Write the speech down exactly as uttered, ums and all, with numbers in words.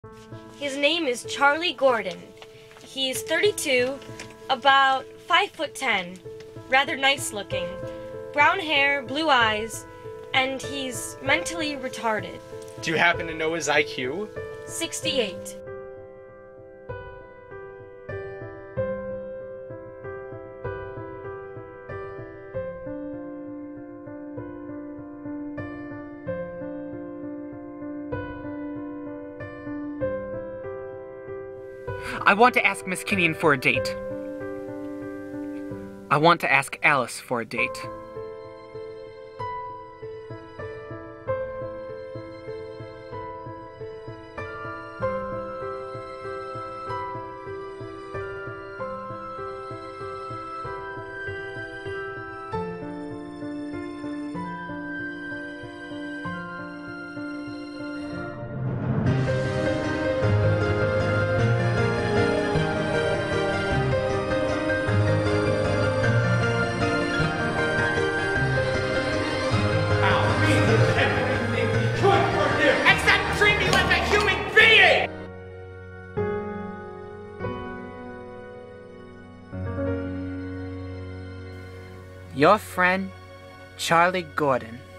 His name is Charlie Gordon. He's thirty-two, about five foot ten, rather nice looking, brown hair, blue eyes, and he's mentally retarded. Do you happen to know his I Q? sixty-eight. I want to ask Miss Kinnian for a date. I want to ask Alice for a date. Your friend, Charlie Gordon.